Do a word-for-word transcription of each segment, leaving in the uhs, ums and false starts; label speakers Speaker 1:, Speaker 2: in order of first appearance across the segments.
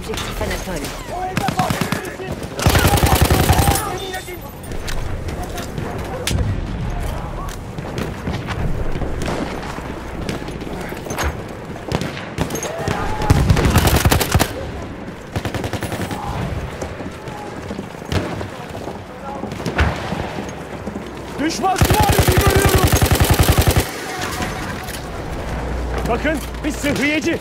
Speaker 1: l'objectif Anatole.
Speaker 2: Düşman süvarisi görüyorum. Bakın, bir sıhhiyeci.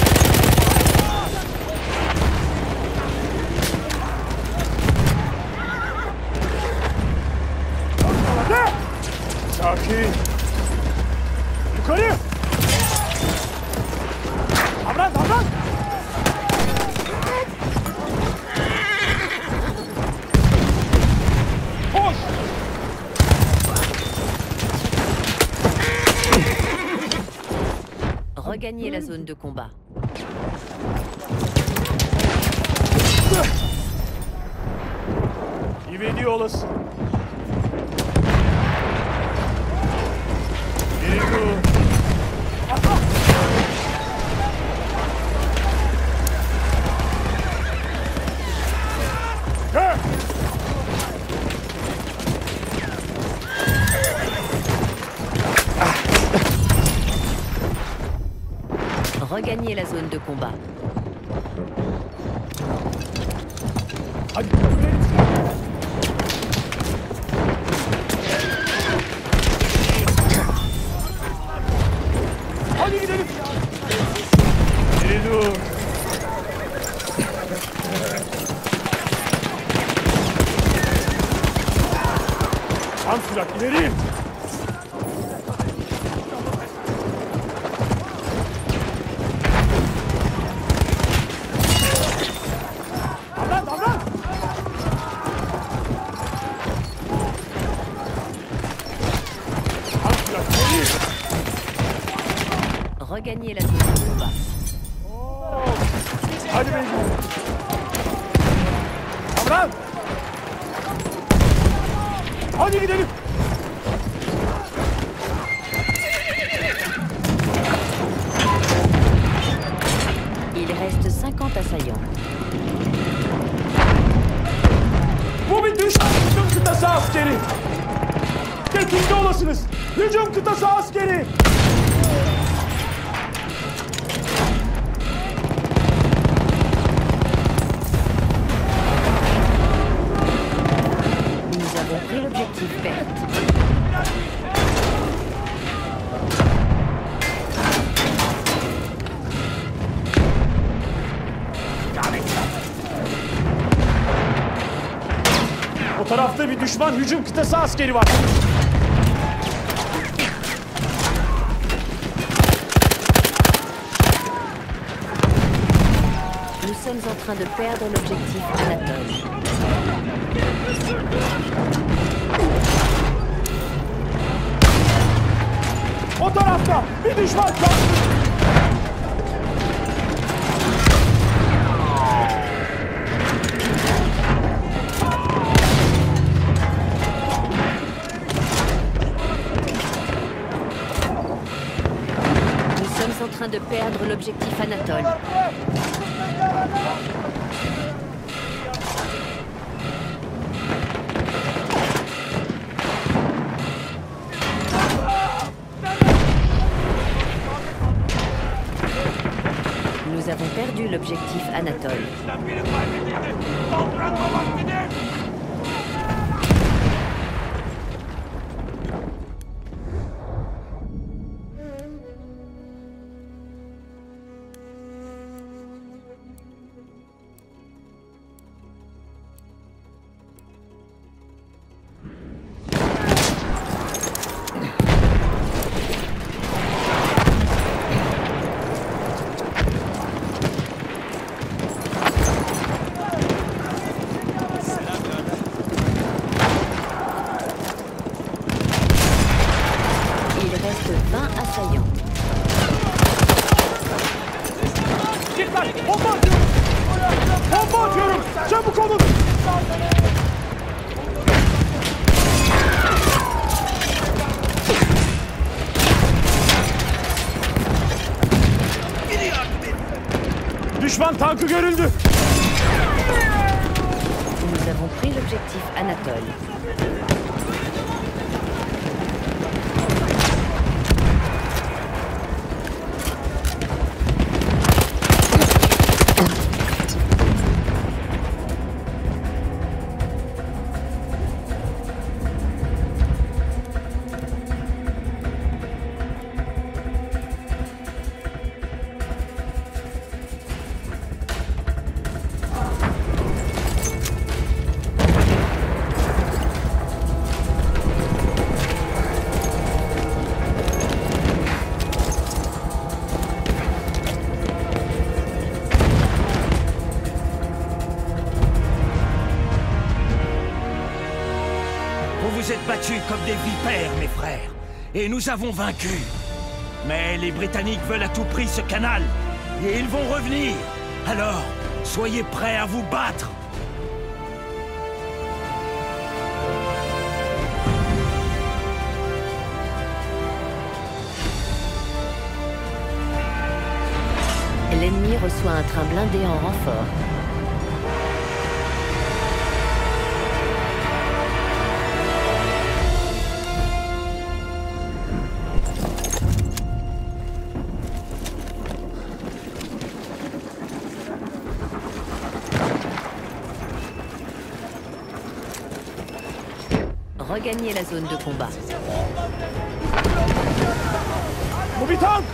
Speaker 2: Ne? Sakin. Yukarı. Davran, davran. Koş.
Speaker 1: Regagnez la zone de combat.
Speaker 2: İvedi olasın. Geri dur. He!
Speaker 1: Regagnez la zone de combat.
Speaker 2: Hadi. Hadi gidelim. Geri dur. Tam sürat ileri.
Speaker 1: Regagnez la zone de combat.
Speaker 2: Hadi beyim. Davran. Hadi gidelim.
Speaker 1: Il reste cinquante assaillants.
Speaker 2: Bu bir düşman hücum kıtası askeri. Tetikte olasınız. Hücum kıtası askeri.
Speaker 1: Nous avons pris l'objectif vert.
Speaker 2: O tarafta bir düşman hücum kıtası askeri var.
Speaker 1: Nous sommes en train de perdre l'objectif Anatole.
Speaker 2: O tarafta bir düşman var.
Speaker 1: Nous sommes en train de perdre l'objectif Anatole. Nous avons perdu l'objectif Anatole. vingt assaillants.
Speaker 2: Dikkat! Bomba atıyorum! Bomba atıyorum! Çabuk olun! Düşman tankı görüldü!
Speaker 1: avons pris l'objectif Anatole.
Speaker 3: Vous vous êtes battus comme des vipères, mes frères, et nous avons vaincu. Mais les Britanniques veulent à tout prix ce canal, et ils vont revenir. Alors, soyez prêts à vous battre.
Speaker 1: L'ennemi reçoit un train blindé en renfort. Regagnez la zone de combat.
Speaker 2: Mobitank!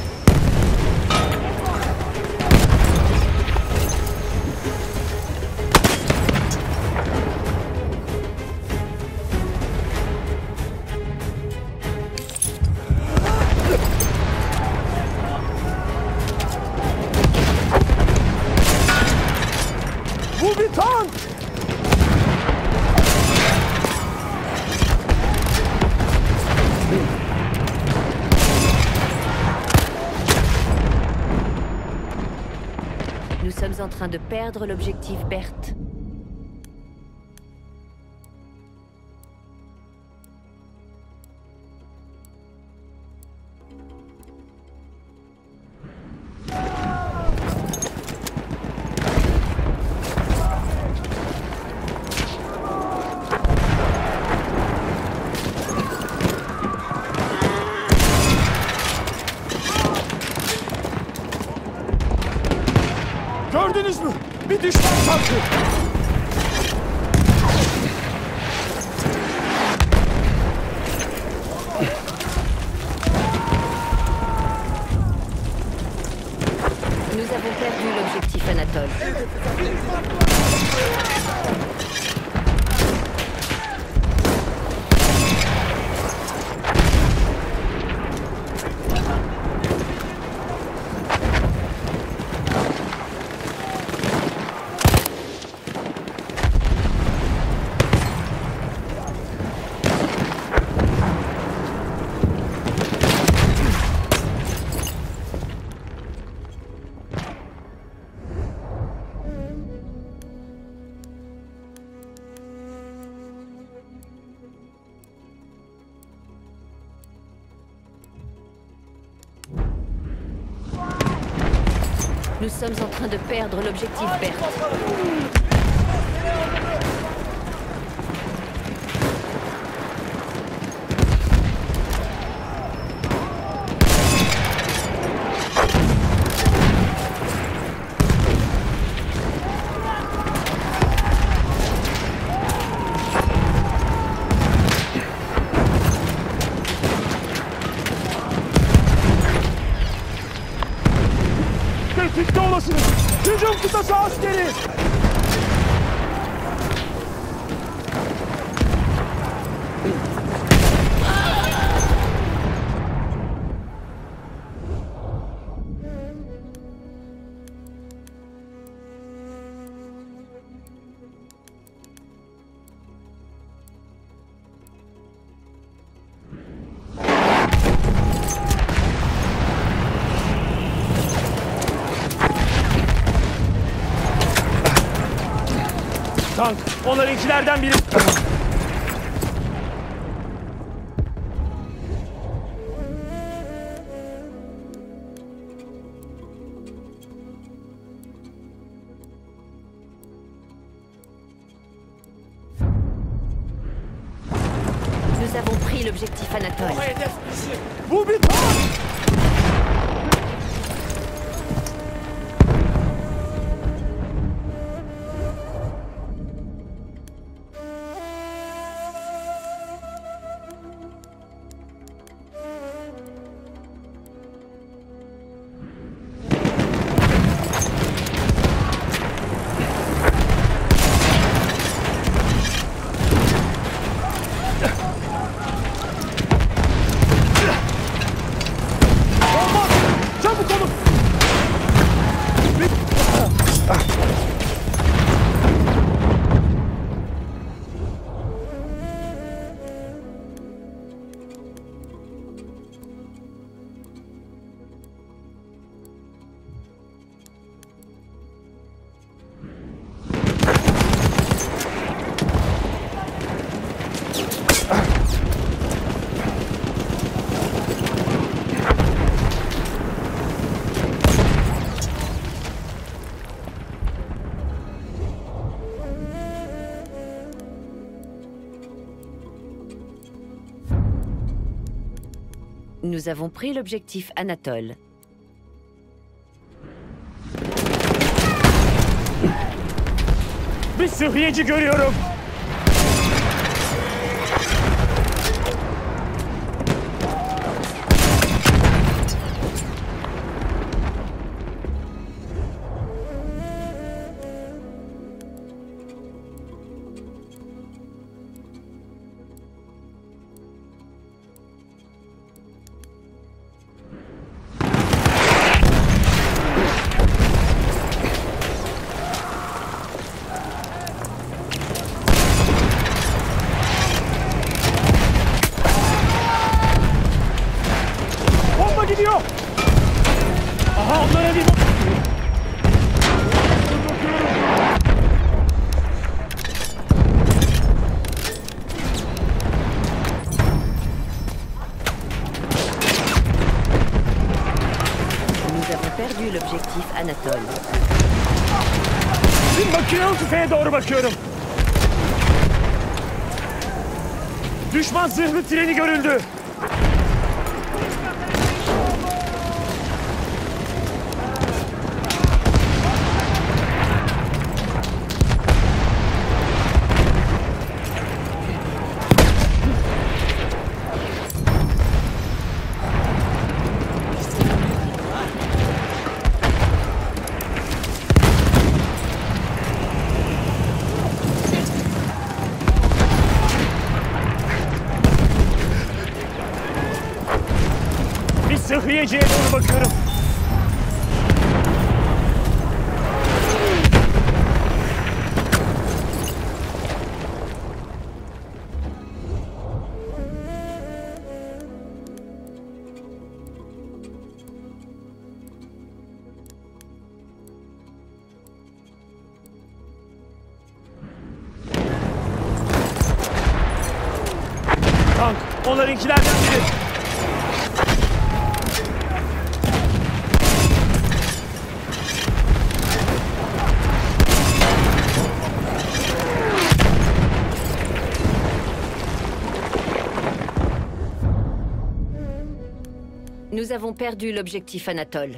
Speaker 2: Mobitank!
Speaker 1: Nous sommes en train de perdre l'objectif Berthe.
Speaker 2: Gördünüz mü? Bir düşman tankı.
Speaker 1: Nous avons perdu l'objectif Anatole. Nous sommes en train de perdre l'objectif Berthe.
Speaker 2: Tetikte olasınız. Hücum kıtası askeri. Tank, onlarınkilerden biri.
Speaker 1: l'objectif Anatole.
Speaker 2: O hedef bizi. Bu bir tank!
Speaker 1: Nous avons pris l'objectif Anatole.
Speaker 2: Bir sıhhiyeci görüyorum. Gidiyor. Aha, onlara bir bak.
Speaker 1: Nous avons perdu l'objectif Anatole.
Speaker 2: Bir makinalı tüfeğe doğru bakıyorum. Düşman zırhlı treni görüldü. Sıhhiyeciye doğru bakıyorum. Tank, onlarınkilerden biri.
Speaker 1: Nous avons perdu l'objectif Anatole.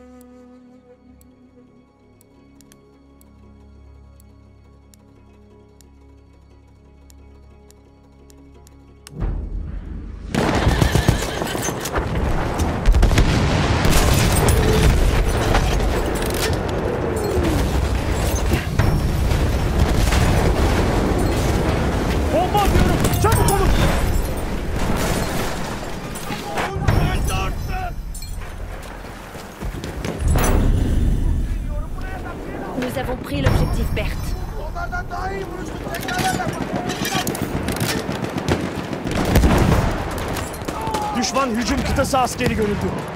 Speaker 2: Bomba atıyorum! Çabuk olun!
Speaker 1: Nous avons pris l'objectif Berthe.
Speaker 2: Düşman hücum kıtası askeri görüldü.